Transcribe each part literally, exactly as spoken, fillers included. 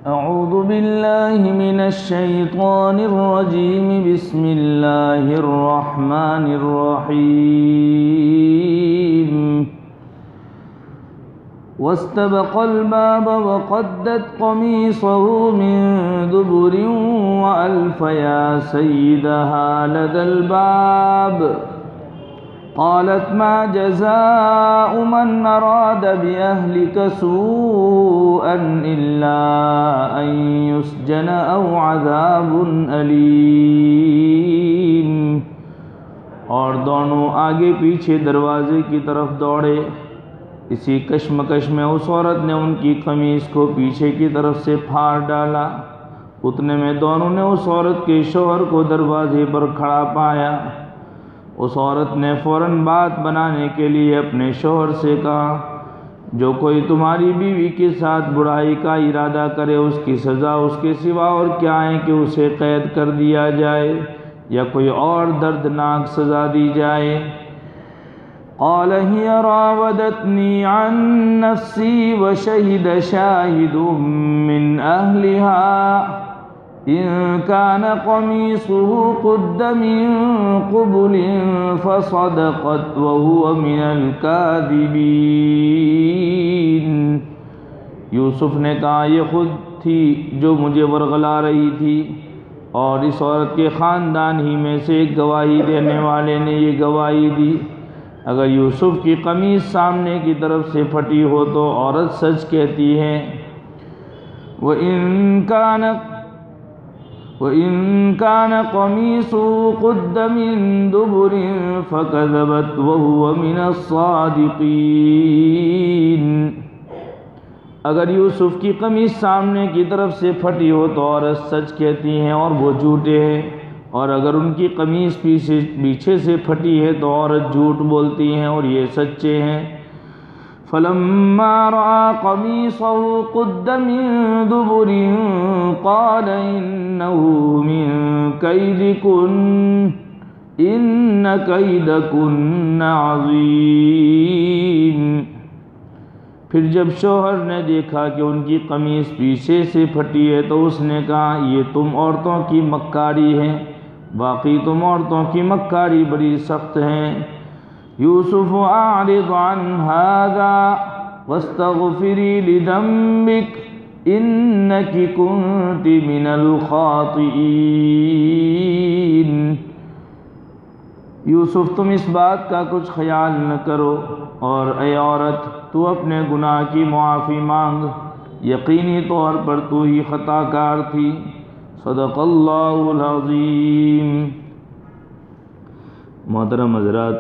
اعوذ باللہ من الشیطان الرجیم بسم اللہ الرحمن الرحیم واستبق الباب وقدت قمیصه من دبر وألف يا سيدها لدى الباب قالت ما جزاء من أراد بأهلك سوءا إلا أن يسجن أو عذاب أليم۔ اور دونوں آگے پیچھے دروازے کی طرف دوڑے۔ اسی کشمکش میں اس عورت نے ان کی قمیص کو پیچھے کی طرف سے پھاڑ ڈالا۔ اتنے میں دونوں نے اس عورت کے شوہر کو دروازے پر کھڑا پایا۔ اس عورت نے فوراً بات بنانے کے لیے اپنے شوہر سے کہا، جو کوئی تمہاری بیوی کے ساتھ برائی کا ارادہ کرے اس کی سزا اس کے سوا اور کیا ہے کہ اسے قید کر دیا جائے یا کوئی اور دردناک سزا دی جائے۔ قال هي راودتني عن نفسي وشهد شاهد من أهلها إن كان قميصه قد من قبل فصدقت وهو من الكاذبين۔ یوسف نے کہا، یہ خود تھی جو مجھے ورغلا رہی تھی، اور اس عورت کے خاندان ہی میں سے ایک گواہی دینے والے نے یہ گواہی دی۔ اگر یوسف کی قمیص سامنے کی طرف سے پھٹی ہو تو عورت سچ کہتی ہے۔ وَإِن كَانَ وَإِن كَانَ قَمِيصُهُ قُدَّ مِن دُبُرٍ فَكَذَبَتْ وَهُوَ مِنَ الصَّادِقِينَ۔ اگر یوسف کی قمیص سامنے کی طرف سے پھٹی ہو تو عورت سچ کہتی ہیں اور وہ جھوٹے ہیں، اور اگر ان کی قمیص پیچھے پیچھے سے پھٹی ہے تو عورت جھوٹ بولتی ہیں اور یہ سچے ہیں۔ فَلَمَّا رَأَىٰ قَمِيصَهُ قُدَّ مِن دُبُرٍ قَالَ إِنَّهُ مِن كَيْدِكُنَّ إِنَّ كَيْدَكُنَّ عَظِيمٌ۔ پھر جب شوہر نے دیکھا کہ ان کی قمیص پیچھے سے پھٹی ہے تو اس نے کہا، یہ تم عورتوں کی مکاری ہے، باقی تم عورتوں کی مکاری بڑی سخت ہیں۔ یوسف اعرض عن هذا واستغفری لذنبک انک کنت من الخاطئین۔ یوسف تم اس بات کا کچھ خیال نہ کرو، اور اے عورت تو اپنے گناہ کی معافی مانگ، یقینی طور پر تو ہی خطا کار تھی۔ صدق اللہ العظیم۔ محترم حضرات،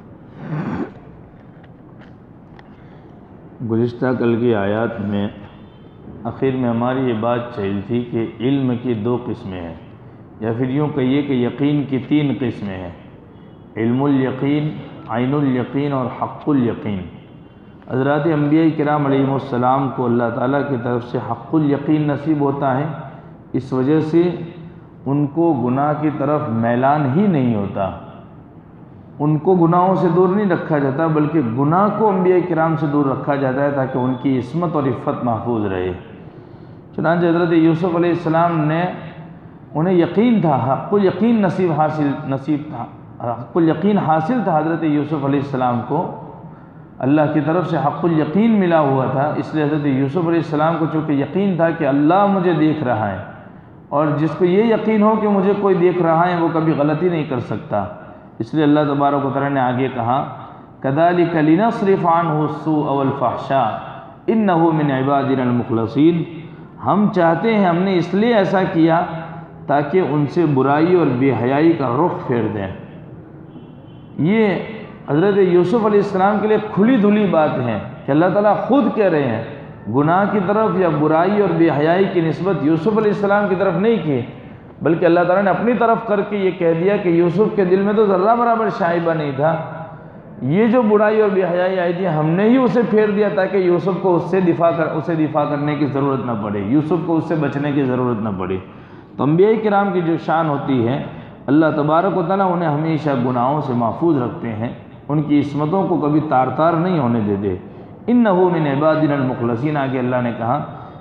گزشتہ کل کی آیات میں آخر میں ہماری یہ بات چل تھی کہ علم کی دو قسمیں ہیں، یا پھر یوں کہیے کہ یقین کی تین قسمیں ہیں: علم الیقین، عین الیقین اور حق الیقین۔ حضرات انبیاء کرام علیہم السلام کو اللہ تعالیٰ کی طرف سے حق الیقین نصیب ہوتا ہے، اس وجہ سے ان کو گناہ کی طرف میلان ہی نہیں ہوتا، ان کو گناہوں سے دور نہیں رکھا جاتا، بلکہ گناہ کو انبیاء کرام سے دور رکھا جاتا ہے تاکہ ان کی عصمت اور عفت محفوظ رہے۔ چنانچہ حضرت یوسف علیہ السلام نے انہیں یقین تھا، حق الیقین نصیب حاصل نصیب تھا حق الیقین حاصل تھا حضرت یوسف علیہ السلام کو، اللہ کی طرف سے حق الیقین ملا ہوا تھا، اس لیے حضرت یوسف علیہ السلام کو چونکہ یقین تھا کہ اللہ مجھے دیکھ رہا ہے، اور جس کو یہ یقین ہو کہ مجھے کوئی دیکھ رہا ہے وہ کبھی غلطی نہیں کر سکتا، اس لیے اللہ تبارک و تعالیٰ نے آگے کہا، كَذَلِكَ لِنَصْرِفَ عَنْهُ السُّوءَ وَالْفَحْشَاءَ إِنَّهُ مِنْ عِبَادِنَا الْمُخْلَصِينَ۔ ہم چاہتے ہیں، ہم نے اس لیے ایسا کیا تاکہ ان سے برائی اور بے حیائی کا رخ پھیر دیں۔ یہ حضرت یوسف علیہ السلام کے لیے کھلی دھلی بات ہے کہ اللہ تعالیٰ خود کہہ رہے ہیں، گناہ کی طرف یا برائی اور بے حیائی کی نسبت یوسف علیہ السلام کی طرف نہیں کی، بلکہ اللہ تعالیٰ نے اپنی طرف کر کے یہ کہہ دیا کہ یوسف کے دل میں تو ذرہ برابر شائبہ نہیں تھا، یہ جو برائی اور بے حیائی آئی تھی ہم نے ہی اسے پھیر دیا تاکہ یوسف کو اس سے دفاع کر اسے دفاع کرنے کی ضرورت نہ پڑے، یوسف کو اس سے بچنے کی ضرورت نہ پڑے۔ تو انبیاء کرام کی جو شان ہوتی ہے، اللہ تبارک و تعالیٰ انہیں ہمیشہ گناہوں سے محفوظ رکھتے ہیں، ان کی عصمتوں کو کبھی تار تار نہیں ہونے دیتے۔ انہ من عبادنا المخلصین، آگے اللہ نے کہا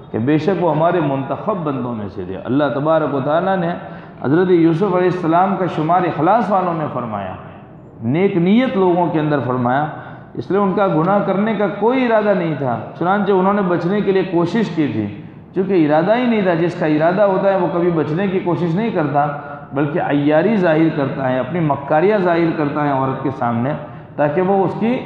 کہ بے شک وہ ہمارے منتخب بندوں میں سے تھے۔ اللہ تبارک و تعالیٰ نے حضرت یوسف علیہ السلام کا شمار اخلاص والوں میں فرمایا، نیک نیت لوگوں کے اندر فرمایا، اس لیے ان کا گناہ کرنے کا کوئی ارادہ نہیں تھا، چنانچہ انہوں نے بچنے کے لیے کوشش کی تھی، چونکہ ارادہ ہی نہیں تھا۔ جس کا ارادہ ہوتا ہے وہ کبھی بچنے کی کوشش نہیں کرتا، بلکہ عیاری ظاہر کرتا ہے، اپنی مکاریاں ظاہر کرتا ہے عورت کے سامنے، تاکہ وہ اس کی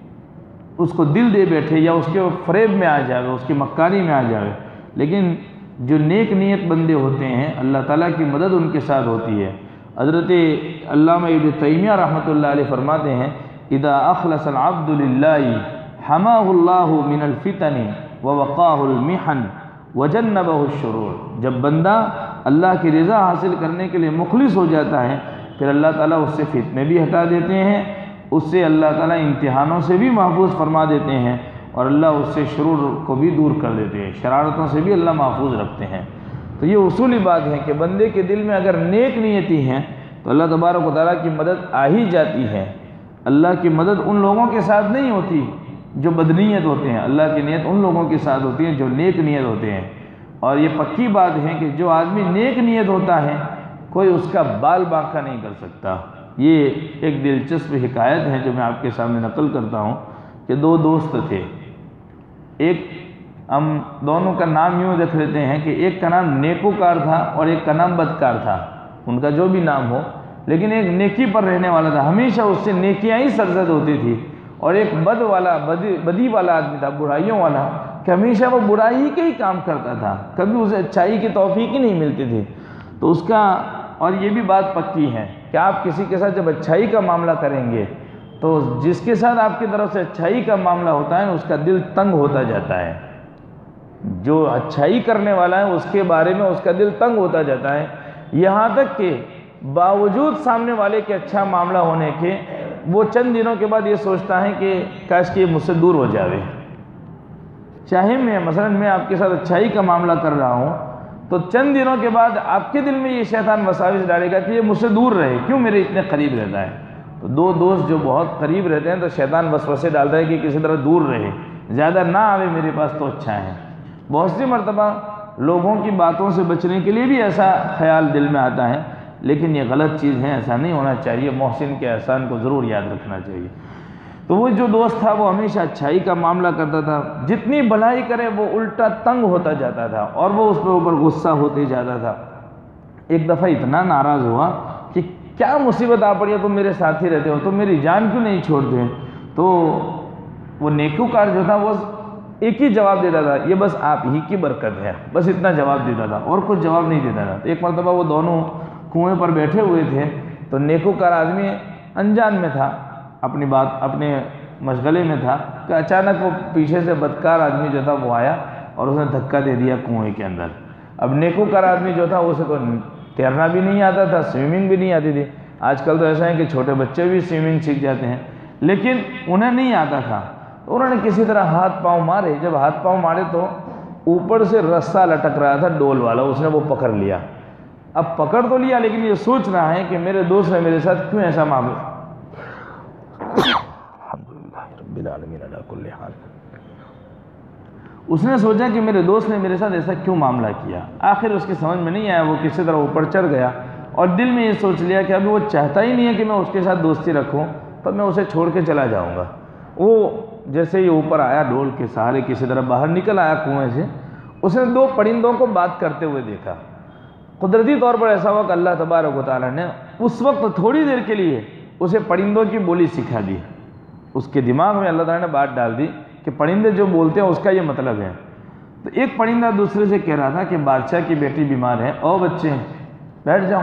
اس کو دل دے بیٹھے یا اس کے فریب میں آ جائے، اس کی مکاری میں آ جائے۔ لیکن جو نیک نیت بندے ہوتے ہیں اللہ تعالیٰ کی مدد ان کے ساتھ ہوتی ہے۔ حضرت علامہ ابن تیمیہ رحمۃ اللہ علیہ فرماتے ہیں، اذا اخلص العبد للہ حماہ اللہ من الفتن ووقاہ المحن وجنبہ الشرور۔ جب بندہ اللہ کی رضا حاصل کرنے کے لیے مخلص ہو جاتا ہے، پھر اللہ تعالیٰ اس سے فتنے بھی ہٹا دیتے ہیں، اس سے اللہ تعالیٰ امتحانوں سے بھی محفوظ فرما دیتے ہیں، اور اللہ اس سے شرور کو بھی دور کر دیتے ہیں، شرارتوں سے بھی اللہ محفوظ رکھتے ہیں۔ تو یہ اصولی بات ہے کہ بندے کے دل میں اگر نیک نیتی ہیں تو اللہ تبارک و تعالیٰ کی مدد آ ہی جاتی ہے۔ اللہ کی مدد ان لوگوں کے ساتھ نہیں ہوتی جو بدنیت ہوتے ہیں، اللہ کی نیت ان لوگوں کے ساتھ ہوتی ہے جو نیک نیت ہوتے ہیں۔ اور یہ پکی بات ہے کہ جو آدمی نیک نیت ہوتا ہے کوئی اس کا بال باقا نہیں کر سکتا۔ یہ ایک دلچسپ حکایت ہے جو میں آپ کے سامنے نقل کرتا ہوں کہ دو دوست تھے، ایک ہم دونوں کا نام یوں رکھ لیتے ہیں کہ ایک کا نام نیکوکار تھا اور ایک کا نام بدکار تھا، ان کا جو بھی نام ہو، لیکن ایک نیکی پر رہنے والا تھا، ہمیشہ اس سے نیکیاں ہی سرزد ہوتی تھی، اور ایک بد والا بدی بدی والا آدمی تھا، برائیوں والا، کہ ہمیشہ وہ برائی کے ہی کام کرتا تھا، کبھی اسے اچھائی کی توفیق ہی نہیں ملتی تھی۔ تو اس کا اور یہ بھی بات پکی ہے کہ آپ کسی کے ساتھ جب اچھائی کا معاملہ کریں گے تو جس کے ساتھ آپ کی طرف سے اچھائی کا معاملہ ہوتا ہے اس کا دل تنگ ہوتا جاتا ہے، جو اچھائی کرنے والا ہے اس کے بارے میں اس کا دل تنگ ہوتا جاتا ہے، یہاں تک کہ باوجود سامنے والے کے اچھا معاملہ ہونے کے وہ چند دنوں کے بعد یہ سوچتا ہے کہ کاش کہ یہ مجھ سے دور ہو جاوے۔ چاہے میں مثلا میں آپ کے ساتھ اچھائی کا معاملہ کر رہا ہوں تو چند دنوں کے بعد آپ کے دل میں یہ شیطان وساوس ڈالے گا کہ یہ مجھ سے دور رہے، کیوں میرے اتنے قریب رہتا ہے۔ تو دو دوست جو بہت قریب رہتے ہیں تو شیطان وسوسے ڈالتا ہے کہ کسی طرح دور رہے، زیادہ نہ آوے میرے پاس تو اچھا ہے۔ بہت سی مرتبہ لوگوں کی باتوں سے بچنے کے لیے بھی ایسا خیال دل میں آتا ہے، لیکن یہ غلط چیز ہے، ایسا نہیں ہونا چاہیے، محسن کے احسان کو ضرور یاد رکھنا چاہیے۔ تو وہ جو دوست تھا وہ ہمیشہ اچھائی کا معاملہ کرتا تھا، جتنی بھلائی کرے وہ الٹا تنگ ہوتا جاتا تھا اور وہ اس کے اوپر غصہ ہوتے جاتا تھا۔ ایک دفعہ اتنا ناراض ہوا کہ کیا مصیبت آ پڑی ہے، تم میرے ساتھ ہی رہتے ہو، تم میری جان کیوں نہیں چھوڑتے؟ تو وہ نیکوکار جو تھا وہ ایک ہی جواب دیتا تھا، یہ بس آپ ہی کی برکت ہے، بس اتنا جواب دیتا تھا اور کچھ جواب نہیں دیتا تھا۔ تو ایک مرتبہ وہ دونوں کنویں پر بیٹھے ہوئے تھے تو نیکوکار آدمی انجان میں تھا، اپنی بات اپنے مشغلے میں تھا کہ اچانک وہ پیچھے سے بدکار آدمی جو تھا وہ آیا اور اس نے دھکا دے دیا کنویں کے اندر۔ اب نیکوکار آدمی جو تھا اسے تو تیرنا بھی نہیں آتا تھا، سوئمنگ بھی نہیں آتی تھی، آج کل تو ایسا ہے کہ چھوٹے بچے بھی سوئمنگ سیکھ جاتے ہیں، لیکن انہیں نہیں آتا تھا۔ تو انہوں نے کسی طرح ہاتھ پاؤں مارے، جب ہاتھ پاؤں مارے تو اوپر سے رسہ لٹک رہا تھا ڈول والا، اس نے وہ پکڑ لیا۔ اب پکڑ تو لیا لیکن یہ سوچ رہا ہے کہ میرے دوست نے میرے ساتھ کیوں ایسا معاملہ۔ الحمدللہ رب العالمین علی کل حال۔ اس نے سوچا کہ میرے دوست نے میرے ساتھ ایسا کیوں معاملہ کیا۔ آخر اس کی سمجھ میں نہیں آیا، وہ کسی طرح اوپر چڑھ گیا اور دل میں یہ سوچ لیا کہ ابھی وہ چاہتا ہی نہیں ہے کہ میں اس کے ساتھ دوستی رکھوں، تو میں اسے چھوڑ کے چلا جاؤں گا۔ وہ جیسے ہی اوپر آیا ڈول کے سہارے کسی طرح باہر نکل آیا کنویں سے، اس نے دو پرندوں کو بات کرتے ہوئے دیکھا۔ قدرتی طور پر ایسا ہوا کہ اللہ تبارک و تعالیٰ نے اس وقت تھوڑی دیر کے لیے اسے پرندوں کی بولی سکھا دی، اس کے دماغ میں اللہ تعالیٰ نے بات ڈال دی کہ پرندے جو بولتے ہیں اس کا یہ مطلب ہے۔ تو ایک پرندہ دوسرے سے کہہ رہا تھا کہ بادشاہ کی بیٹی بیمار ہے، او بچے بیٹھ جاؤ۔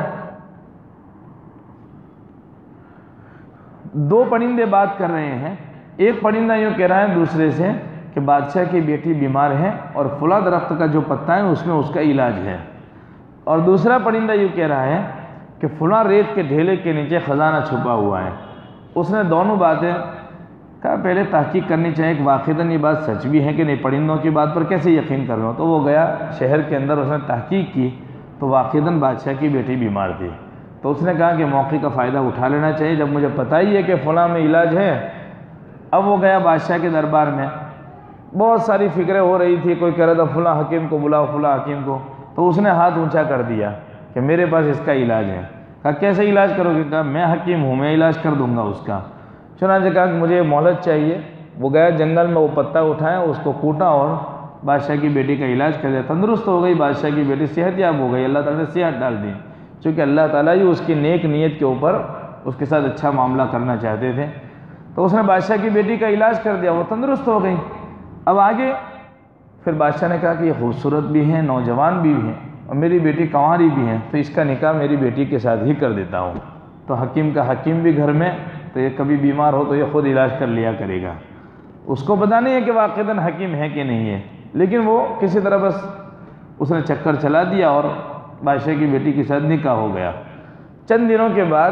دو پرندے بات کر رہے ہیں، ایک پرندہ یوں کہہ رہا ہے دوسرے سے کہ بادشاہ کی بیٹی بیمار ہے اور فلاں درخت کا جو پتا ہے اس میں اس کا علاج ہے، اور دوسرا پرندہ یوں کہہ رہا ہے کہ فلاں ریت کے ڈھیلے کے نیچے خزانہ چھپا ہوا ہے۔ اس نے دونوں باتیں کہا پہلے تحقیق کرنی چاہیے کہ واقعتاً یہ بات سچ بھی ہے کہ نہیں، پرندوں کی بات پر کیسے یقین کر رہا ہوں۔ تو وہ گیا شہر کے اندر، اس نے تحقیق کی تو واقعتاً بادشاہ کی بیٹی بیمار تھی۔ تو اس نے کہا کہ موقع کا فائدہ اٹھا لینا چاہیے، جب مجھے پتہ ہی ہے کہ فلاں میں علاج ہے۔ اب وہ گیا بادشاہ کے دربار میں، بہت ساری فکریں ہو رہی تھی، کوئی کہہ رہا تھا فلاں حکیم کو بلاؤ، فلاں حکیم کو، تو اس نے ہاتھ اونچا کر دیا کہ میرے پاس اس کا علاج ہے۔ کہا کیسے علاج کرو گے؟ کہا میں حکیم ہوں، میں علاج کر دوں گا اس کا۔ چنانچہ کہا کہ مجھے مہلت چاہیے، وہ گیا جنگل میں، وہ پتا اٹھایا، اس کو کوٹا اور بادشاہ کی بیٹی کا علاج کر دیا، تندرست ہو گئی بادشاہ کی بیٹی، صحت یاب ہو گئی، اللہ تعالیٰ نے صحت ڈال دی، چونکہ اللہ تعالیٰ ہی اس کی نیک نیت کے اوپر اس کے ساتھ اچھا معاملہ کرنا چاہتے تھے۔ تو اس نے بادشاہ کی بیٹی کا علاج کر دیا، وہ تندرست ہو گئی۔ اب آگے پھر بادشاہ نے کہا کہ یہ خوبصورت بھی ہیں، نوجوان بھی ہیں، اور میری بیٹی کنواری بھی ہیں، تو اس کا نکاح میری بیٹی کے ساتھ ہی کر دیتا ہوں۔ تو حکیم کا حکیم بھی گھر میں، تو یہ کبھی بیمار ہو تو یہ خود علاج کر لیا کرے گا، اس کو پتہ نہیں ہے کہ واقعتاً حکیم ہے کہ نہیں ہے، لیکن وہ کسی طرح بس اس نے چکر چلا دیا اور بادشاہ کی بیٹی کے ساتھ نکاح ہو گیا۔ چند دنوں کے بعد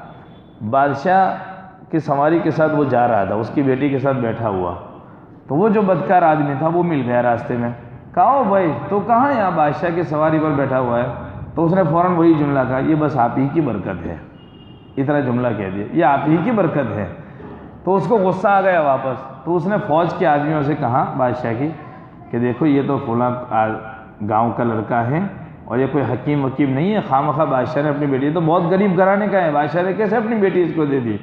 بادشاہ کی سواری کے ساتھ وہ جا رہا تھا، اس کی بیٹی کے ساتھ بیٹھا ہوا، تو وہ جو بدکار آدمی تھا وہ مل گیا راستے میں۔ کہا او بھائی تو کہاں یہاں بادشاہ کی سواری پر بیٹھا ہوا ہے؟ تو اس نے فوراً وہی جملہ کہا، یہ بس آپ ہی کی برکت ہے، اتنا جملہ کہہ دیا، یہ آپ ہی کی برکت ہے۔ تو اس کو غصہ آ گیا واپس، تو اس نے فوج کے آدمیوں سے کہا بادشاہ کی کہ دیکھو یہ تو فلاں گاؤں کا لڑکا ہے اور یہ کوئی حکیم وکیم نہیں ہے، خواہ مخواہ بادشاہ نے اپنی بیٹی، تو بہت غریب گھرانے کا ہے، بادشاہ نے کیسے اپنی بیٹی اس کو دے دی؟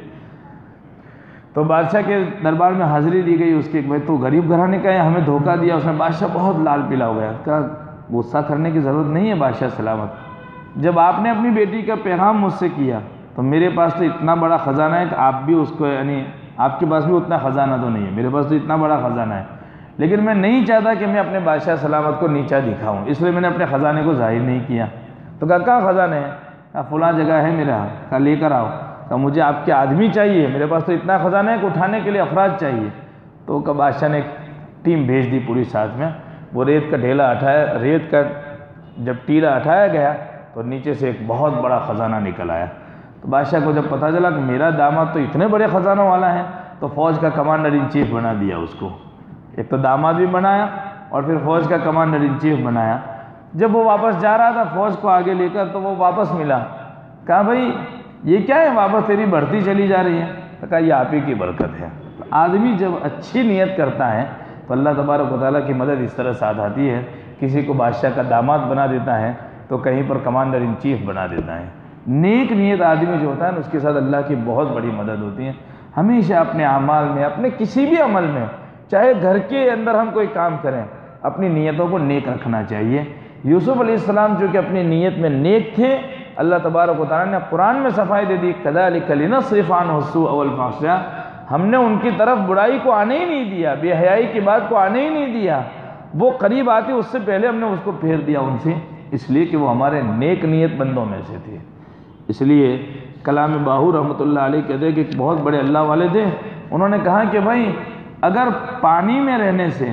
تو بادشاہ کے دربار میں حاضری دی گئی اس کی، بھائی تو غریب گھرانے کا ہے، ہمیں دھوکہ دیا۔ اس نے بادشاہ بہت لال پیلا ہو گیا، کہا غصہ کرنے کی ضرورت نہیں ہے بادشاہ سلامت، جب آپ نے اپنی بیٹی کا پیغام مجھ سے کیا تو میرے پاس تو اتنا بڑا خزانہ ہے کہ آپ بھی اس کو، یعنی آپ کے پاس بھی اتنا خزانہ تو نہیں ہے، میرے پاس تو اتنا بڑا خزانہ ہے، لیکن میں نہیں چاہتا کہ میں اپنے بادشاہ سلامت کو نیچا دکھاؤں، اس لیے میں نے اپنے خزانے کو ظاہر نہیں کیا۔ تو کہا کہاں خزانہ ہے؟ کہا فلاں جگہ ہے میرا، کہا لے کر آؤ۔ کہا مجھے آپ کے آدمی چاہیے، میرے پاس تو اتنا خزانہ ہے کہ اٹھانے کے لیے افراد چاہیے۔ تو کہ بادشاہ نے ایک ٹیم بھیج دی پوری ساتھ میں، وہ ریت کا ڈھیلا اٹھایا، ریت کا جب ٹیلا اٹھایا گیا تو نیچے سے ایک بہت بڑا خزانہ نکل آیا۔ تو بادشاہ کو جب پتہ چلا کہ میرا داماد تو اتنے بڑے خزانوں والا ہے، تو فوج کا کمانڈر ان چیف بنا دیا اس کو، ایک تو داماد بھی بنایا اور پھر فوج کا کمانڈر ان چیف بنایا۔ جب وہ واپس جا رہا تھا فوج کو آگے لے کر، تو وہ واپس ملا، کہا بھائی یہ کیا ہے، واپس تیری بڑھتی چلی جا رہی ہے؟ تو کہا یہ آپ ہی کی برکت ہے۔ آدمی جب اچھی نیت کرتا ہے تو اللہ تبارک و تعالیٰ کی مدد اس طرح ساتھ آتی ہے، کسی کو بادشاہ کا داماد بنا دیتا ہے تو کہیں پر کمانڈر ان چیف بنا دیتا ہے۔ نیک نیت آدمی جو ہوتا ہے نا، اس کے ساتھ اللہ کی بہت بڑی مدد ہوتی ہے۔ ہمیشہ اپنے اعمال میں، اپنے کسی بھی عمل میں، چاہے گھر کے اندر ہم کوئی کام کریں، اپنی نیتوں کو نیک رکھنا چاہیے۔ یوسف علیہ السلام جو کہ اپنی نیت میں نیک تھے، اللہ تبارک و تعالیٰ نے قرآن میں صفائی دے دی، کذالک لنصرف عنہ السوء والفحشاء، ہم نے ان کی طرف برائی کو آنے ہی نہیں دیا، بے حیائی کی بات کو آنے ہی نہیں دیا، وہ قریب آتی اس سے پہلے ہم نے اس کو پھیر دیا ان سے، اس لیے کہ وہ ہمارے نیک نیت بندوں میں سے تھے۔ اس لیے کلام باہو رحمۃ اللہ علیہ کہتے ہیں کہ ایک بہت بڑے اللہ والے تھے، انہوں نے کہا کہ بھائی اگر پانی میں رہنے سے،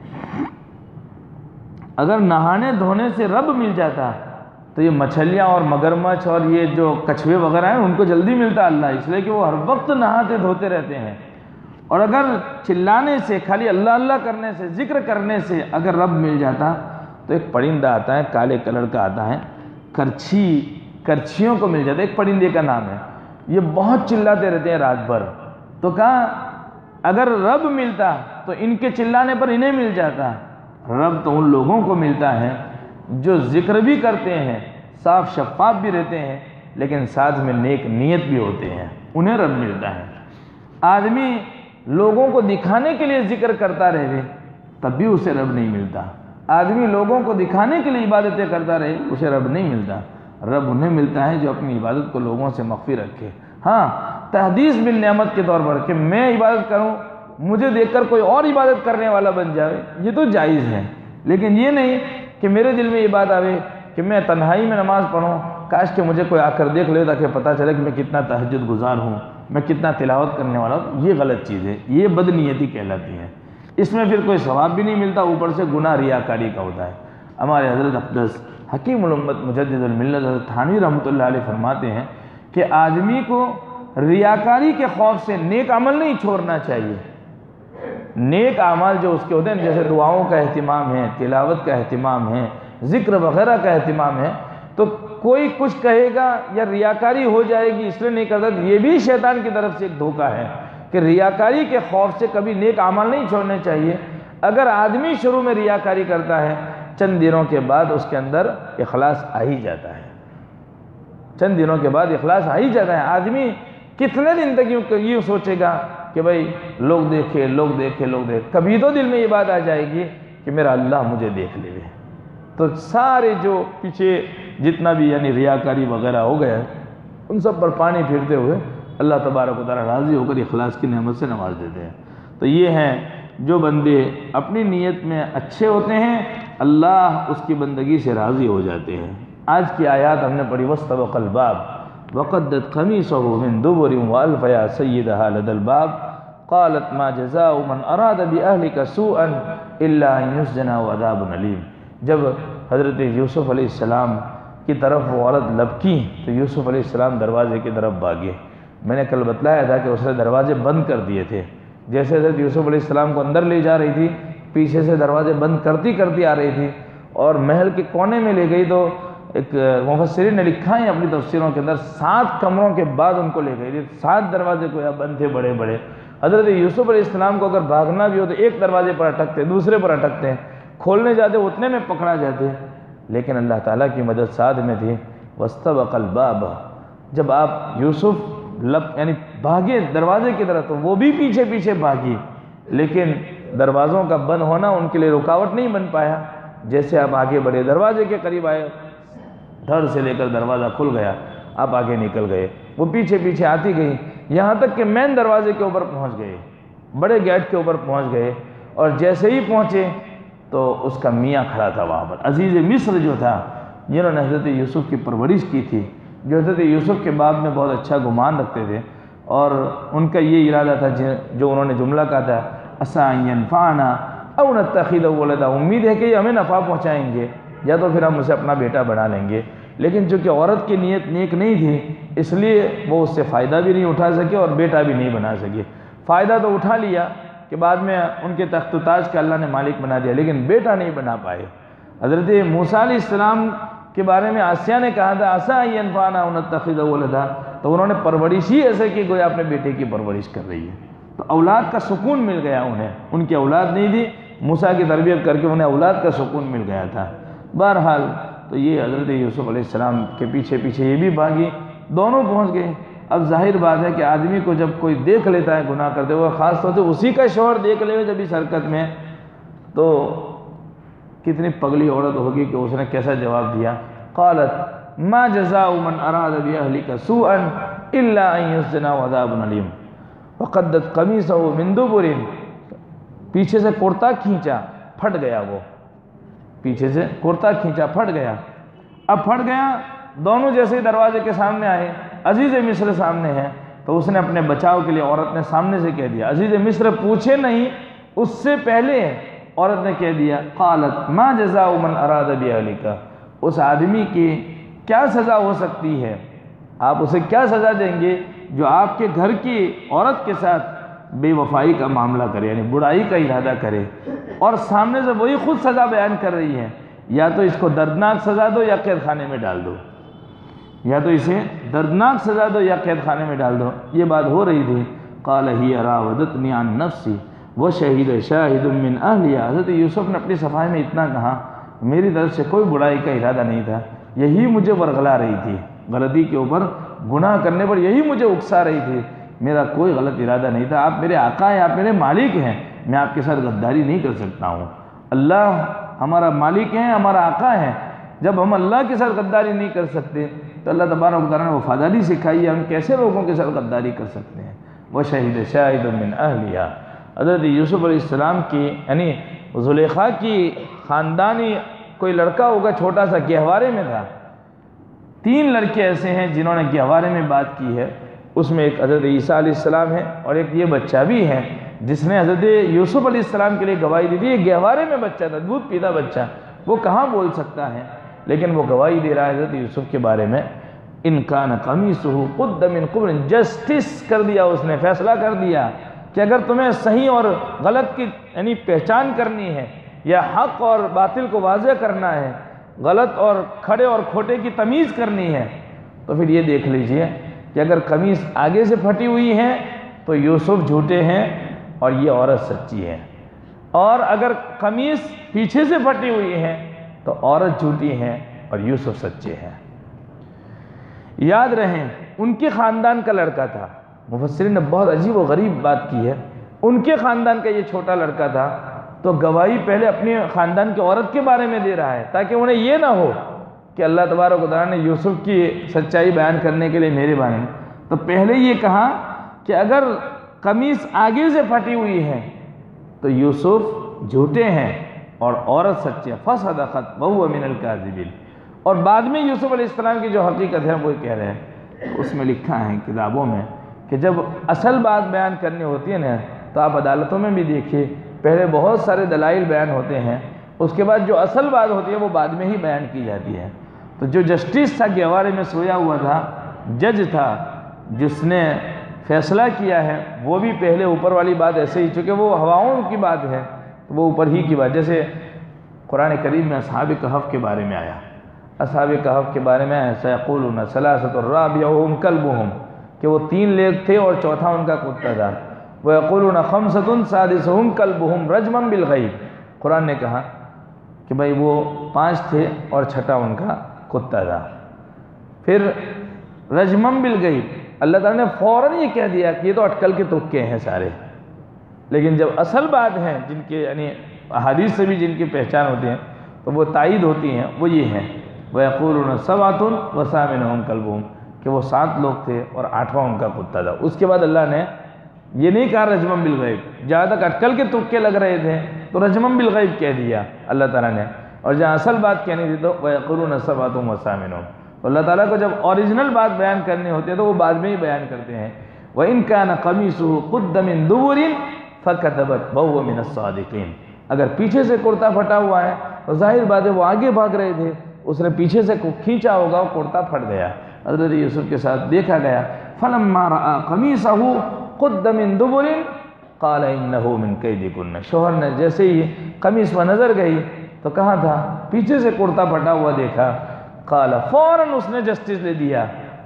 اگر نہانے دھونے سے رب مل جاتا تو یہ مچھلیاں اور مگرمچھ اور یہ جو کچھوے وغیرہ ہیں ان کو جلدی ملتا اللہ، اس لیے کہ وہ ہر وقت نہاتے دھوتے رہتے ہیں۔ اور اگر چلانے سے، خالی اللہ اللہ کرنے سے، ذکر کرنے سے اگر رب مل جاتا تو ایک پرندہ آتا ہے، کالے کلر کا آتا ہے، کرچھی، کرچھیوں کو مل جاتا ہے، ایک پرندے کا نام ہے، یہ بہت چلاتے رہتے ہیں رات بھر۔ تو کہا اگر رب ملتا تو ان کے چلانے پر انہیں مل جاتا۔ رب تو ان لوگوں کو ملتا ہے جو ذکر بھی کرتے ہیں، صاف شفاف بھی رہتے ہیں، لیکن ساتھ میں نیک نیت بھی ہوتے ہیں، انہیں رب ملتا ہے۔ آدمی لوگوں کو دکھانے کے لیے ذکر کرتا رہے تب بھی اسے رب نہیں ملتا، آدمی لوگوں کو دکھانے کے لیے عبادتیں کرتا رہے اسے رب نہیں ملتا۔ رب انہیں ملتا ہے جو اپنی عبادت کو لوگوں سے مخفی رکھے۔ ہاں تحدیث بالنعمت کے طور پر کہ میں عبادت کروں، مجھے دیکھ کر کوئی اور عبادت کرنے والا بن جائے، یہ تو جائز ہے، لیکن یہ نہیں کہ میرے دل میں یہ بات آوے کہ میں تنہائی میں نماز پڑھوں، کاش کہ مجھے کوئی آ کر دیکھ لے تاکہ پتہ چلے کہ میں کتنا تہجد گزار ہوں، میں کتنا تلاوت کرنے والا ہوں۔ یہ غلط چیز ہے، یہ بدنیتی کہلاتی ہے، اس میں پھر کوئی ثواب بھی نہیں ملتا، اوپر سے گناہ ریاکاری کا ہوتا ہے۔ ہمارے حضرت اقدس حکیم الامت مجدد الملت حضرت تھانوی رحمۃ اللہ علیہ فرماتے ہیں کہ آدمی کو ریاکاری کے خوف سے نیک عمل نہیں چھوڑنا چاہیے۔ نیک اعمال جو اس کے ہوتے ہیں، جیسے دعاؤں کا اہتمام ہے، تلاوت کا اہتمام ہے، ذکر وغیرہ کا اہتمام ہے، تو کوئی کچھ کہے گا یا ریاکاری ہو جائے گی اس لیے نہیں کرتا، یہ بھی شیطان کی طرف سے ایک دھوکہ ہے کہ ریاکاری کے خوف سے کبھی نیک اعمال نہیں چھوڑنے چاہیے۔ اگر آدمی شروع میں ریاکاری کرتا ہے چند دنوں کے بعد اس کے اندر اخلاص آ ہی جاتا ہے، چند دنوں کے بعد اخلاص آ ہی جاتا ہے۔ آدمی کتنے دن تک یوں یوں سوچے گا کہ بھائی لوگ دیکھے لوگ دیکھے لوگ دیکھے، کبھی تو دل میں یہ بات آ جائے گی کہ میرا اللہ مجھے دیکھ لے۔ تو سارے جو پیچھے جتنا بھی یعنی ریاکاری وغیرہ ہو گیا ان سب پر پانی پھرتے ہوئے اللہ تبارک و تعالیٰ راضی ہو کر اخلاص کی نعمت سے نواز دیتے ہیں۔ تو یہ ہیں جو بندے اپنی نیت میں اچھے ہوتے ہیں اللہ اس کی بندگی سے راضی ہو جاتے ہیں۔ آج کی آیات ہم نے پڑھی وَاسْتَبَقَ الْبَابَ وَقَدَّتْ قَمِيصَهُ مِنْ دُبُرٍ وَأَلْفَ يَا سَيِّدَهَا لَدَى الْبَابِ قَالَتْ مَا جَزَاءُ مَنْ أَرَادَ بِأَهْلِكَ سُوءًا إِلَّا أَنْ يُسْجَنَ وَعَذَابٌ أَلِيمٌ۔ جب حضرت یوسف علیہ السلام کی طرف وہ عورت لبکی تو یوسف علیہ السلام دروازے کی طرف بھاگے۔ میں نے کل بتلایا تھا کہ اس نے دروازے بند کر دیے تھے، جیسے حضرت یوسف علیہ السلام کو اندر لے جا رہی تھی پیچھے سے دروازے بند کرتی کرتی آ رہی تھی اور محل کے کونے میں لے گئی۔ تو ایک مفسرین نے لکھا ہے اپنی تفسیروں کے اندر سات کمروں کے بعد ان کو لے گئی تھی، سات دروازے کو یا بند تھے بڑے بڑے۔ حضرت یوسف علیہ السلام کو اگر بھاگنا بھی ہو تو ایک دروازے پر اٹکتے دوسرے پر اٹکتے، کھولنے جاتے اتنے میں پکڑا جاتے، لیکن اللہ تعالیٰ کی مدد ساتھ میں تھی۔ وَاسْتَبَقَ الْبَابَ، جب آپ یوسف لب یعنی بھاگے دروازے کی طرف تو وہ بھی پیچھے پیچھے بھاگی، لیکن دروازوں کا بند ہونا ان کے لیے رکاوٹ نہیں بن پایا۔ جیسے آپ آگے بڑھے دروازے کے قریب آئے، دھڑ سے لے کر دروازہ کھل گیا، آپ آگے نکل گئے، وہ پیچھے پیچھے آتی گئی یہاں تک کہ مین دروازے کے اوپر پہنچ گئے، بڑے گیٹ کے اوپر پہنچ گئے، اور جیسے ہی پہنچے تو اس کا میاں کھڑا تھا وہاں پر، عزیز مصر جو تھا جنہوں نے حضرت یوسف کی پرورش کی تھی، جو حضرت یوسف کے باب میں بہت اچھا گمان رکھتے تھے، اور ان کا یہ ارادہ تھا جو انہوں نے جملہ کہا تھا عَسَىٰ أَن يَنفَعَنَا أَوْ نَتَّخِذَهُ وَلَدًا، امید ہے کہ یہ ہمیں نفع پہنچائیں گے یا تو پھر ہم اسے اپنا بیٹا بنا لیں گے۔ لیکن چونکہ عورت کی نیت نیک نہیں تھی اس لیے وہ اس سے فائدہ بھی نہیں اٹھا سکے اور بیٹا بھی نہیں بنا سکے۔ فائدہ تو اٹھا لیا کہ بعد میں ان کے تخت و تاج کا اللہ نے مالک بنا دیا، لیکن بیٹا نہیں بنا پائے۔ حضرت موسیٰ علیہ السلام کے بارے میں آسیہ نے کہا تھا عَسَىٰ أَن يَنفَعَنَا أَوْ نَتَّخِذَهُ وَلَدًا، تو انہوں نے پرورش ہی ایسے کی گویا اپنے بیٹے کی پرورش کر رہی ہے، تو اولاد کا سکون مل گیا انہیں، ان کی اولاد نہیں تھی، موسیٰ کی تربیت کر کے انہیں اولاد کا سکون مل گیا تھا۔ بہرحال تو یہ حضرت یوسف علیہ السلام کے پیچھے پیچھے یہ بھی بھاگی، دونوں پہنچ گئے۔ اب ظاہر بات ہے کہ آدمی کو جب کوئی دیکھ لیتا ہے گناہ کرتے ہوئے، خاص طور سے اسی کا شوہر دیکھ لے جب اس حرکت میں، تو کتنی پگلی عورت ہوگی کہ اس نے کیسا جواب دیا۔ قالت ما جزاء من اراد باهلك سوءا الا ان يسجن وعذاب الیم وقدت قمیصه من دبر، پیچھے سے کرتا کھینچا پھٹ گیا، وہ پیچھے سے کرتا کھینچا پھٹ گیا۔ اب پھٹ گیا، دونوں جیسے ہی دروازے کے سامنے آئے، عزیز مصر سامنے ہے، تو اس نے اپنے بچاؤ کے لیے عورت نے سامنے سے کہہ دیا، عزیز مصر پوچھے نہیں اس سے پہلے عورت نے کہہ دیا قالت ما جزاء من اراد باهلك، اس آدمی کی کیا سزا ہو سکتی ہے، آپ اسے کیا سزا دیں گے جو آپ کے گھر کی عورت کے ساتھ بے وفائی کا معاملہ کرے، یعنی برائی کا ارادہ کرے، اور سامنے سے وہی خود سزا بیان کر رہی ہے، یا تو اس کو دردناک سزا دو یا قید خانے میں ڈال دو، یا تو اسے دردناک سزا دو یا قید خانے میں ڈال دو۔ یہ بات ہو رہی تھی۔ قال ہی راودتنی عن نفسی وشہد شاہد من اہلیہ، حضرت یوسف نے اپنی صفائی میں اتنا کہا میری طرف سے کوئی برائی کا ارادہ نہیں تھا، یہی مجھے ورغلا رہی تھی، غلطی کے اوپر گناہ کرنے پر یہی مجھے اکسا رہی تھی، میرا کوئی غلط ارادہ نہیں تھا، آپ میرے آقا ہیں، آپ میرے مالک ہیں، میں آپ کے ساتھ غداری نہیں کر سکتا ہوں، اللہ ہمارا مالک ہے، ہمارا آقا ہے، جب ہم اللہ کے ساتھ غداری نہیں کر سکتے تو اللہ تبارک و تعالیٰ نے وفاداری سکھائی ہے، ہم کیسے لوگوں کے ساتھ غداری کر سکتے ہیں۔ وشہد شاہد من اہلیہ، حضرت یوسف علیہ السلام کی یعنی زلیخا کی خاندانی کوئی لڑکا ہوگا چھوٹا سا، گہوارے میں تھا، تین لڑکے ایسے ہیں جنہوں نے گہوارے میں بات کی ہے، اس میں ایک حضرت عیسیٰ علیہ السلام ہے اور ایک یہ بچہ بھی ہے جس نے حضرت یوسف علیہ السلام کے لیے گواہی دی تھی، یہ گہوارے میں بچہ تھا، دودھ پیتا بچہ، وہ کہاں بول سکتا ہے، لیکن وہ گواہی دے رہا ہے حضرت یوسف کے بارے میں۔ ان کان قمیصہ قد من قبل، جسٹس کر دیا، اس نے فیصلہ کر دیا کہ اگر تمہیں صحیح اور غلط کی یعنی پہچان کرنی ہے یا حق اور باطل کو واضح کرنا ہے، غلط اور کھڑے اور کھوٹے کی تمیز کرنی ہے، تو پھر یہ دیکھ لیجئے کہ اگر قمیص آگے سے پھٹی ہوئی ہے تو یوسف جھوٹے ہیں اور یہ عورت سچی ہے، اور اگر قمیص پیچھے سے پھٹی ہوئی ہے تو عورت جھوٹی ہے اور یوسف سچے ہیں۔ یاد رہیں ان کے خاندان کا لڑکا تھا، مفسرین نے بہت عجیب و غریب بات کی ہے، ان کے خاندان کا یہ چھوٹا لڑکا تھا، تو گواہی پہلے اپنے خاندان کی عورت کے بارے میں دے رہا ہے تاکہ انہیں یہ نہ ہو کہ اللہ تبارک و تعالیٰ نے یوسف کی سچائی بیان کرنے کے لیے میرے بارے میں تو پہلے یہ کہا کہ اگر قمیص آگے سے پھٹی ہوئی ہے تو یوسف جھوٹے ہیں اور عورت سچے، فصدقت وہو من الکاذبین۔ اور بعد میں یوسف علیہ السلام کی جو حقیقت ہے وہ کہہ رہے ہیں، اس میں لکھا ہے کتابوں میں کہ جب اصل بات بیان کرنی ہوتی ہے نا تو آپ عدالتوں میں بھی دیکھیے، پہلے بہت سارے دلائل بیان ہوتے ہیں، اس کے بعد جو اصل بات ہوتی ہے وہ بعد میں ہی بیان کی جاتی ہے۔ تو جو جسٹس تھا گہوارے میں سویا ہوا تھا، جج تھا جس نے فیصلہ کیا ہے، وہ بھی پہلے اوپر والی بات ایسے ہی، چونکہ وہ ہواؤں کی بات ہے تو وہ اوپر ہی کی بات، جیسے قرآن کریم میں اصحاب کہف کے بارے میں آیا، اصحاب کہف کے بارے میں آیا سیقولون ثلاثۃ رابعہم کلبہم، کہ وہ تین لوگ تھے اور چوتھا ان کا کتا تھا، ویقولون خمسۃ سادسہم کلبہم رجما بالغیب، قرآن نے کہا کہ بھائی وہ پانچ تھے اور چھٹا ان کا کتا تھا۔ پھر رجما بالغیب، اللہ تعالیٰ نے فوراً یہ کہہ دیا کہ یہ تو اٹکل کے تکے ہیں سارے، لیکن جب اصل بات ہے جن کے یعنی احادیث سے بھی جن کی پہچان ہوتی ہیں تو وہ تائید ہوتی ہیں، وہ یہ ہیں وَيَقُولُونَ سَبْعَةٌ وَثَامِنُهُمْ كَلْبُهُمْ، کہ وہ سات لوگ تھے اور آٹھواں ان کا کتا تھا۔ اس کے بعد اللہ نے یہ نہیں کہا رجمم بالغیب، جہاں تک اٹکل کے تکے لگ رہے تھے تو رجمم بالغیب کہہ دیا اللہ تعالیٰ نے، اور جہاں اصل بات کہنی تھی تو وَيَقُولُونَ سَبْعَةٌ وَثَامِنُهُمْ۔ اللہ تعالیٰ کو جب اوریجنل بات بیان کرنی ہوتی ہے تو وہ بعد میں ہی بیان کرتے ہیں۔ وَإِن كَانَ قَمِيصُهُ قُدَّ مِن دُبُرٍ فَكَذَبَتْ وَهُوَ مِنَ الصَّادِقِينَ، اگر پیچھے سے کرتا پھٹا ہوا ہے تو ظاہر بات ہے وہ آگے بھاگ رہے تھے، اس نے پیچھے سے کھینچا ہوگا، وہ کرتا پھٹ گیا۔ حضرت یوسف کے ساتھ دیکھا گیا فَلَمَّا رَأَى قَمِيصَهُ قُدَّ مِن دُبُرٍ قَالَ إِنَّهُ مِن كَيْدِكُنَّ، شوہر نے جیسے ہی قمیص پر نظر گئی تو کہاں تھا، پیچھے سے کرتا پھٹا ہوا دیکھا، قال فوراً اس نے جسٹس لے دیا،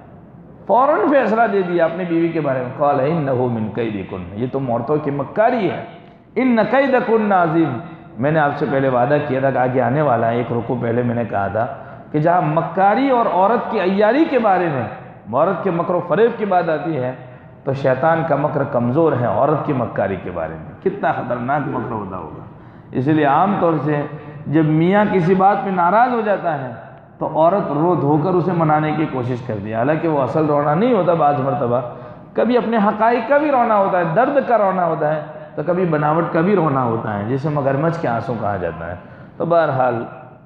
فوراً فیصلہ دے دیا اپنی بیوی کے بارے میں، قال إِنَّهُ مِن كَيْدِكُنَّ، یہ تو عورتوں کی مکاری ہے، إِنَّ كَيْدَكُنَّ عَظِيمٌ۔ میں نے آپ سے پہلے وعدہ کیا تھا کہ آگے آنے والا ہے، ایک رکوع پہلے میں نے کہا تھا کہ جہاں مکاری اور عورت کی عیاری کے بارے میں، عورت کے مکر و فریب کی بات آتی ہے تو شیطان کا مکر کمزور ہے عورت کی مکاری کے بارے میں، کتنا خطرناک مکر ہوتا ہوگا۔ اس لیے عام طور سے جب میاں کسی بات پہ ناراض ہو جاتا ہے تو عورت رو دھو کر اسے منانے کی کوشش کرتی ہے، حالانکہ وہ اصل رونا نہیں ہوتا، بعض مرتبہ کبھی اپنے حقائق کا بھی رونا ہوتا ہے، درد کا رونا ہوتا ہے، تو کبھی بناوٹ کا بھی رونا ہوتا ہے جسے مگرمچھ کے آنسو کہا جاتا ہے۔ تو بہرحال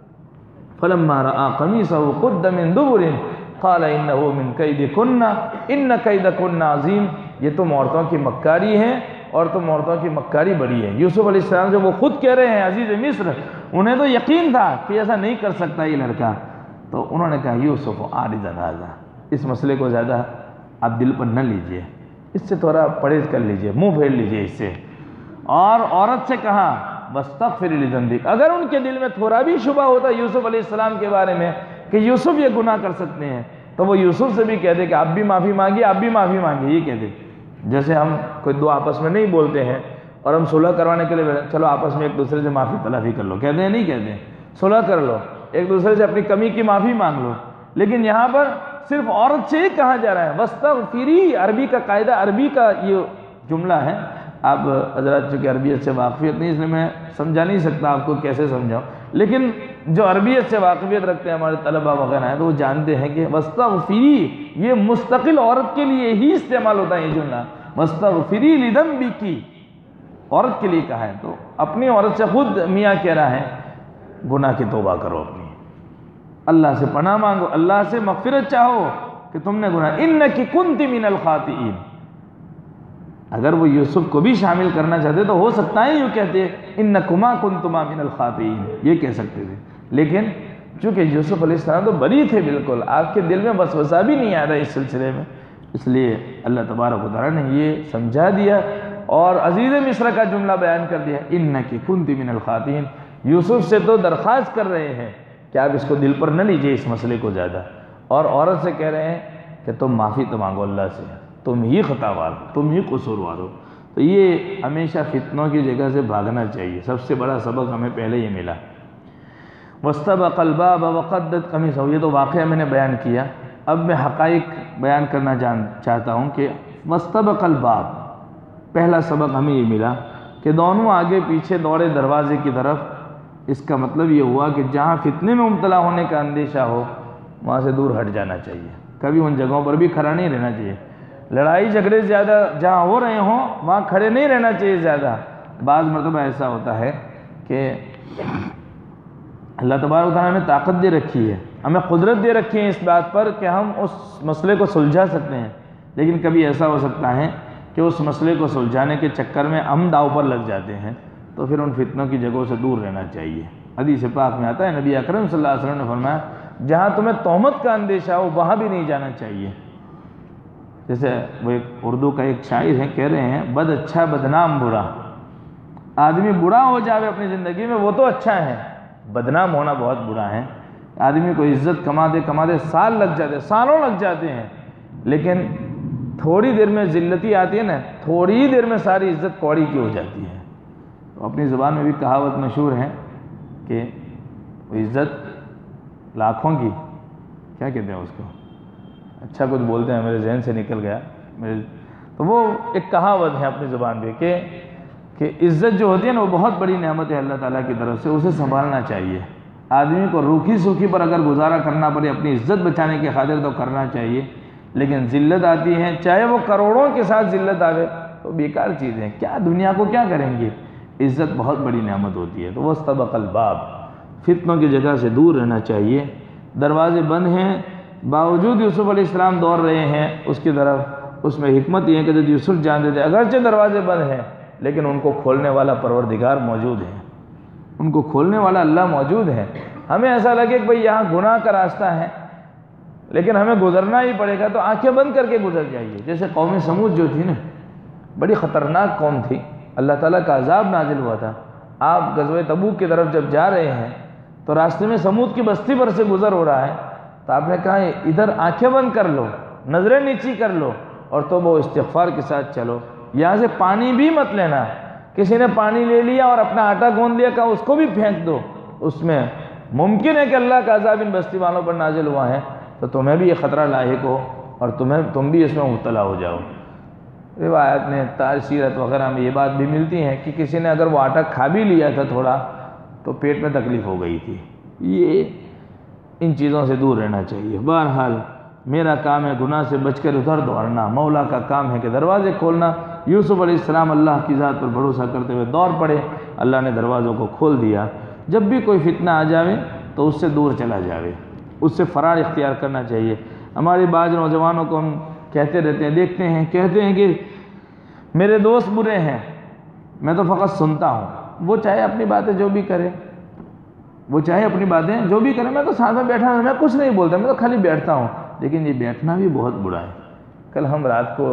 فَلَمَّا رَأَى قَمِيصَهُ قُدَّ مِن دُبُرٍ قَالَ إِنَّهُ مِن كَيْدِكُنَّ إِنَّ كَيْدَكُنَّ عَظِيمٌ، یہ تم عورتوں کی مکاری ہے اور تم عورتوں کی مکاری بڑی ہے۔ یوسف علیہ السلام جو وہ خود کہہ رہے ہیں عزیز مصر، انہیں تو یقین تھا کہ ایسا نہیں کر سکتا یہ لڑکا، تو انہوں نے کہا یوسف عارض عن ھذا، اس مسئلے کو زیادہ آپ دل پر نہ لیجئے، اس سے تھوڑا پرہیز کر لیجئے، منہ پھیر لیجئے اس سے۔ اور عورت سے کہا واستغفر لذنبک، اگر ان کے دل میں تھوڑا بھی شبہ ہوتا یوسف علیہ السلام کے بارے میں کہ یوسف یہ گناہ کر سکتے ہیں تو وہ یوسف سے بھی کہتے کہ آپ بھی معافی مانگیے، آپ بھی معافی مانگیے، یہ کہتے۔ جیسے ہم کوئی دو آپس میں نہیں بولتے ہیں اور ہم صلح کروانے کے لیے چلو آپس میں ایک دوسرے سے معافی تلافی کر لو، کہتے ہیں نہیں کہتے ہیں، صلح کر لو، ایک دوسرے سے اپنی کمی کی معافی مانگ لو، لیکن یہاں پر صرف عورت سے ہی کہا جا رہا ہے واستغفری، عربی کا قاعدہ، عربی کا یہ جملہ ہے، آپ حضرات چونکہ عربیت سے واقفیت نہیں اس لیے میں سمجھا نہیں سکتا آپ کو کیسے سمجھاؤں، لیکن جو عربیت سے واقفیت رکھتے ہیں ہمارے طلبہ وغیرہ ہیں تو وہ جانتے ہیں کہ واستغفری یہ مستقل عورت کے لیے ہی استعمال ہوتا ہے، یہ جملہ واستغفری لذنبک عورت کے لیے کہا ہے، تو اپنی عورت سے خود میاں کہہ رہا ہے گناہ کی توبہ کرو، اپنی اللہ سے پناہ مانگو، اللہ سے مغفرت چاہو کہ تم نے گناہ، انک کنت من الخاطئین۔ اگر وہ یوسف کو بھی شامل کرنا چاہتے تو ہو سکتا ہے یوں کہتے انکما کنتما من الخاطئین، یہ کہہ سکتے تھے، لیکن چونکہ یوسف علیہ السلام تو بری تھے بالکل، آپ کے دل میں وسوسہ بھی نہیں آ رہا اس سلسلے میں، اس لیے اللہ تبارک و تعالیٰ نے یہ سمجھا دیا اور عزیز مصر کا جملہ بیان کر دیا انک کنت من الخاطئین۔ یوسف سے تو درخواست کر رہے ہیں کہ آپ اس کو دل پر نہ لیجئے اس مسئلے کو زیادہ، اور عورت سے کہہ رہے ہیں کہ تم معافی تو مانگو اللہ سے، تم ہی خطاوار ہو، تم ہی قصوروار ہو۔ تو تو یہ ہمیشہ فتنوں کی جگہ سے بھاگنا چاہیے. سب سے بڑا سبق ہمیں پہلے یہ ملا. واستبق الباب وقدت قمیصہ، یہ تو واقعہ میں نے بیان کیا. اب میں حقائق بیان کرنا جان چاہتا ہوں کہ واستبق الباب، پہلا سبق ہمیں یہ ملا کہ دونوں آگے پیچھے دوڑے دروازے کی طرف. اس کا مطلب یہ ہوا کہ جہاں فتنے میں مبتلا ہونے کا اندیشہ ہو وہاں سے دور ہٹ جانا چاہیے. کبھی ان جگہوں پر بھی کھڑا نہیں رہنا چاہیے. لڑائی جھگڑے زیادہ جہاں ہو رہے ہوں وہاں کھڑے نہیں رہنا چاہیے زیادہ. بعض مرتبہ ایسا ہوتا ہے کہ اللہ تبارک و تعالیٰ نے طاقت دے رکھی ہے، ہمیں قدرت دے رکھی ہے اس بات پر کہ ہم اس مسئلے کو سلجھا سکتے ہیں، لیکن کبھی ایسا ہو سکتا ہے کہ اس مسئلے کو سلجھانے کے چکر میں ہم داؤ پر لگ جاتے ہیں. تو پھر ان فتنوں کی جگہوں سے دور رہنا چاہیے. حدیث پاک میں آتا ہے نبی اکرم صلی اللہ علیہ وسلم نے فرمایا جہاں تمہیں تہمت کا اندیشہ ہو وہاں بھی نہیں جانا چاہیے. جیسے وہ ایک اردو کا ایک شاعر ہے، کہہ رہے ہیں بد اچھا بدنام برا. آدمی برا ہو جاوے اپنی زندگی میں وہ تو اچھا ہے، بدنام ہونا بہت برا ہے. آدمی کو عزت کماتے کماتے سال لگ جاتے سالوں لگ جاتے ہیں، لیکن تھوڑی دیر میں ذلتی آتی ہے نا، تھوڑی دیر میں ساری عزت کوڑی کی ہو جاتی ہے. تو اپنی زبان میں بھی کہاوت مشہور ہے کہ وہ عزت لاکھوں کی، کیا کہتے ہیں اس کو، اچھا کچھ بولتے ہیں میرے ذہن سے نکل گیا میرے. تو وہ ایک کہاوت ہے اپنی زبان پہ کہ کہ عزت جو ہوتی ہے نا وہ بہت بڑی نعمت ہے اللہ تعالیٰ کی طرف سے، اسے سنبھالنا چاہیے. آدمی کو روکھی سوکھی پر اگر گزارا کرنا پڑے اپنی عزت بچانے کی خاطر تو کرنا چاہیے، لیکن ذلت آتی ہے چاہے وہ کروڑوں کے ساتھ ذلت آوے تو بیکار چیز ہے. کیا دنیا کو کیا کریں گے؟ عزت بہت بڑی نعمت ہوتی ہے. تو واستبق الباب، فتنوں کی جگہ سے دور رہنا چاہیے. دروازے بند ہیں باوجود یوسف علیہ السلام دوڑ رہے ہیں اس کی طرف. اس میں حکمت یہ ہے کہ جب یوسف جانتے تھے اگرچہ دروازے بند ہیں لیکن ان کو کھولنے والا پروردگار موجود ہے، ان کو کھولنے والا اللہ موجود ہے. ہمیں ایسا لگے کہ بھئی یہاں گناہ کا راستہ ہے لیکن ہمیں گزرنا ہی پڑے گا تو آنکھیں بند کر کے گزر جائیے. جیسے قوم سمود جو تھی نا، بڑی خطرناک قوم تھی، اللہ تعالیٰ کا عذاب نازل ہوا تھا. آپ غزوہ تبوک کی طرف جب جا رہے ہیں تو راستے میں سمود کی بستی پر سے گزر ہو رہا ہے تو آپ نے کہا ادھر آنکھیں بند کر لو، نظریں نیچی کر لو اور تو وہ استغفار کے ساتھ چلو. یہاں سے پانی بھی مت لینا. کسی نے پانی لے لیا اور اپنا آٹا گوندھ لیا، کہا اس کو بھی پھینک دو. اس میں ممکن ہے کہ اللہ کا عذاب ان بستی والوں پر نازل ہوا ہے تو تمہیں بھی یہ خطرہ لاحق ہو اور تمہیں تم بھی اس میں مبتلا ہو جاؤ. روایت میں تاثیرت وغیرہ میں یہ بات بھی ملتی ہے کہ کسی نے اگر وہ آٹا کھا بھی لیا تھا تھوڑا تو پیٹ میں تکلیف ہو گئی تھی. یہ ان چیزوں سے دور رہنا چاہیے. بہرحال میرا کام ہے گناہ سے بچ کر ادھر دوڑنا، مولا کا کام ہے کہ دروازے کھولنا. یوسف علیہ السلام اللہ کی ذات پر بھروسہ کرتے ہوئے دوڑ پڑے، اللہ نے دروازوں کو کھول دیا. جب بھی کوئی فتنہ آ جاوے تو اس سے دور چلا جاوے، اس سے فرار اختیار کرنا چاہیے. ہمارے بعض نوجوانوں کو ہم کہتے رہتے ہیں، دیکھتے ہیں کہتے ہیں کہ میرے دوست برے ہیں، میں تو فقط سنتا ہوں. وہ چاہے اپنی باتیں جو بھی کرے، وہ چاہے اپنی باتیں جو بھی کرے، میں تو ساتھ میں بیٹھا ہوں، میں کچھ نہیں بولتا، میں تو خالی بیٹھتا ہوں. لیکن یہ بیٹھنا بھی بہت برا ہے. کل ہم رات کو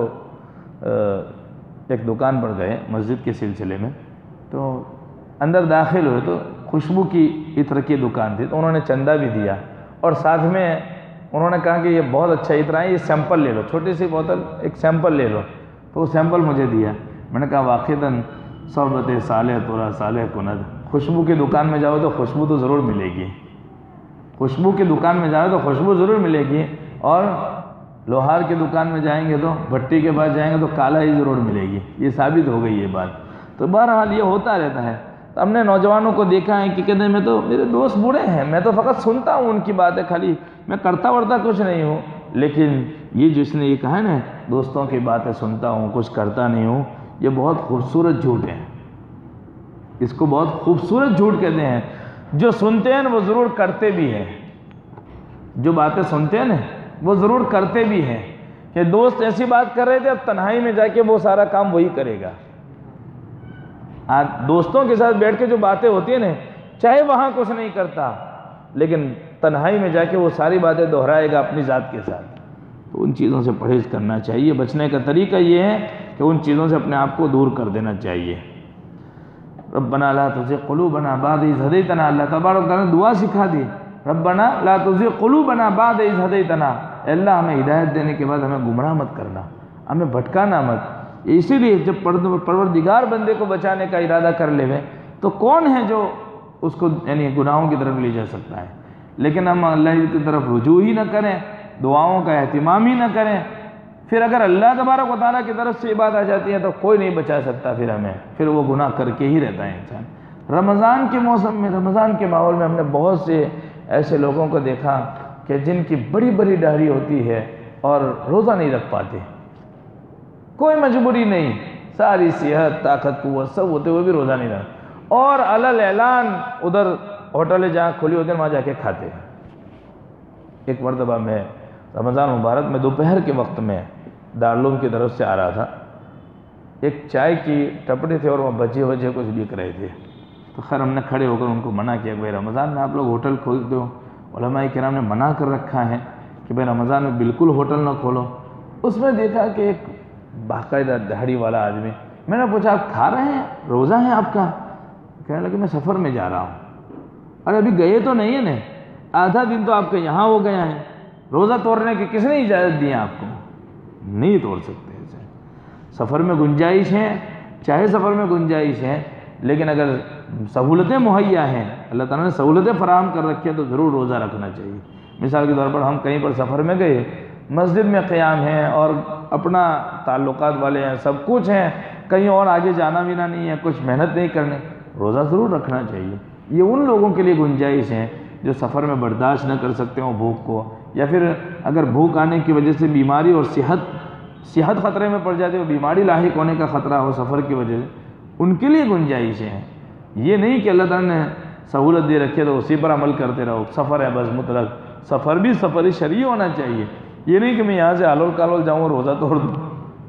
ایک دکان پر گئے مسجد کے سلسلے میں، تو اندر داخل ہوئے تو خوشبو کی عطر کی دکان تھی، تو انہوں نے چندہ بھی دیا اور ساتھ میں انہوں نے کہا کہ یہ بہت اچھا عطر ہے، یہ سیمپل لے لو، چھوٹی سی بوتل ایک سیمپل لے لو. تو وہ سیمپل مجھے دیا. میں نے کہا واقعتاً صحبت صالح تورا صالح کند. خوشبو کی دکان میں جاؤ تو خوشبو تو ضرور ملے گی، خوشبو کی دکان میں جاؤ تو خوشبو ضرور ملے گی، اور لوہار کی دکان میں جائیں گے تو بھٹی کے پاس جائیں گے تو کالا ہی ضرور ملے گی. یہ ثابت ہو گئی یہ بات. تو بہرحال یہ ہوتا رہتا ہے. تو ہم نے نوجوانوں کو دیکھا ہے کہ کہتے ہیں میں تو میرے دوست بوڑھے ہیں، میں تو فقط سنتا ہوں ان کی باتیں، خالی میں کرتا ورتا کچھ نہیں ہوں. لیکن یہ جس نے یہ کہا ہے نا دوستوں کی باتیں سنتا ہوں کچھ کرتا نہیں ہوں، یہ بہت خوبصورت جھوٹ ہے. اس کو بہت خوبصورت جھوٹ کہتے ہیں. جو سنتے ہیں وہ ضرور کرتے بھی ہیں، جو باتیں سنتے ہیں نا وہ ضرور کرتے بھی ہیں. کہ دوست ایسی بات کر رہے تھے، اب تنہائی میں جا کے وہ سارا کام وہی کرے گا. آج دوستوں کے ساتھ بیٹھ کے جو باتیں ہوتی ہیں نا، چاہے وہاں کچھ نہیں کرتا لیکن تنہائی میں جا کے وہ ساری باتیں دہرائے گا اپنی ذات کے ساتھ. تو ان چیزوں سے پرہیز کرنا چاہیے. بچنے کا طریقہ یہ ہے کہ ان چیزوں سے اپنے آپ کو دور کر دینا چاہیے. ربنا لا تزغ قلوبنا بعد اذ ہدیتنا، اللہ تبارک و تعالیٰ نے دعا سکھا دی، ربنا لا تزغ قلوبنا بعد اذ ہدیتنا. اے اللہ ہمیں ہدایت دینے کے بعد ہمیں گمراہ مت کرنا، ہمیں بھٹکانا مت. اسی لیے جب پروردگار بندے کو بچانے کا ارادہ کر لے وے تو کون ہے جو اس کو یعنی گناہوں کی طرف لے جا سکتا ہے؟ لیکن ہم اللہ کی طرف رجوع ہی نہ کریں، دعاؤں کا اہتمام ہی نہ کریں، پھر اگر اللہ تبارک و تعالیٰ کی طرف سے یہ بات آ جاتی ہے تو کوئی نہیں بچا سکتا پھر ہمیں، پھر وہ گناہ کر کے ہی رہتا ہے انسان۔ رمضان کے موسم میں، رمضان کے ماحول میں ہم نے بہت سے ایسے لوگوں کو دیکھا کہ جن کی بڑی بڑی داڑھی ہوتی ہے اور روزہ نہیں رکھ پاتے، کوئی مجبوری نہیں، ساری صحت طاقت قوت سب ہوتے ہوئے بھی روزہ نہیں رکھ، اور علل اعلان ادھر ہوٹلیں جہاں کھلی ہوتے ہیں وہاں جا کے کھاتے ہیں۔ ایک مرتبہ میں رمضان مبارک میں دوپہر کے وقت میں دارالعلوم کی طرف سے آ رہا تھا، ایک چائے کی ٹپڑی تھے اور وہ بجے وجے کچھ بک رہے تھے، تو خیر ہم نے کھڑے ہو کر ان کو منع کیا کہ بھائی رمضان میں آپ لوگ ہوٹل کھولتے ہو، علماء کرام نے منع کر رکھا ہے کہ بھائی رمضان میں بالکل ہوٹل نہ کھولو۔ اس میں دیکھا کہ ایک باقاعدہ داڑھی والا آدمی، میں نے پوچھا آپ کھا رہے ہیں، روزہ ہے آپ کا؟ کہنے لگے میں سفر میں جا رہا ہوں۔ ارے ابھی گئے تو نہیں ہے نا، آدھا دن تو آپ کے یہاں ہو گیا ہے، روزہ توڑنے کی کس نے اجازت دی آپ کو؟ نہیں توڑ سکتے اسے۔ سفر میں گنجائش ہے، چاہے سفر میں گنجائش ہے، لیکن اگر سہولتیں مہیا ہیں، اللہ تعالیٰ نے سہولتیں فراہم کر رکھی ہیں تو ضرور روزہ رکھنا چاہیے۔ مثال کے طور پر ہم کہیں پر سفر میں گئے، مسجد میں قیام ہے اور اپنا تعلقات والے ہیں، سب کچھ ہیں، کہیں اور آگے جانا بھی نہیں ہے، کچھ محنت نہیں کرنے، روزہ ضرور رکھنا چاہیے۔ یہ ان لوگوں کے لیے گنجائش ہے جو سفر میں برداشت نہ کر سکتے ہوں بھوک کو، یا پھر اگر بھوک آنے کی وجہ سے بیماری اور صحت صحت خطرے میں پڑ جاتی ہے، بیماری لاحق ہونے کا خطرہ ہو سفر کی وجہ سے، ان کے لیے گنجائش ہے۔ یہ نہیں کہ اللہ تعالیٰ نے سہولت دے رکھی ہے تو اسی پر عمل کرتے رہو، سفر ہے بس مطلق، سفر بھی سفر شرعی ہونا چاہیے۔ یہ نہیں کہ میں یہاں سے آلول کالول جاؤں اور روزہ توڑ دوں،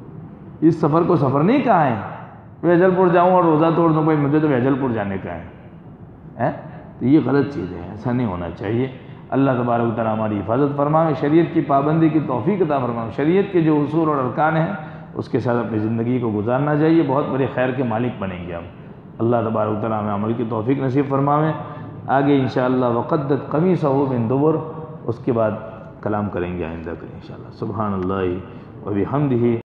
اس سفر کو سفر نہیں کہا ہے۔ ویجل پور جاؤں اور روزہ توڑ دوں، بھائی مجھے تو ویجل پور جانے کا ہے، تو یہ غلط چیز ہے، ایسا نہیں ہونا چاہیے۔ اللہ تبارک و تعالیٰ ہماری حفاظت فرمائے، شریعت کی پابندی کی توفیق عطا فرمائے، شریعت کے جو اصول اور ارکان ہیں اس کے ساتھ اپنی زندگی کو گزارنا چاہیے، بہت بڑے خیر کے مالک بنیں گے ہم۔ اللہ تبارک و تعالیٰ ہمیں عمل کی توفیق نصیب فرمائے۔ آگے انشاءاللہ وقدت قمیصہ من دبر، اس کے بعد کلام کریں گے آئندہ کریں انشاءاللہ۔ سبحان اللہ و بحمدہ۔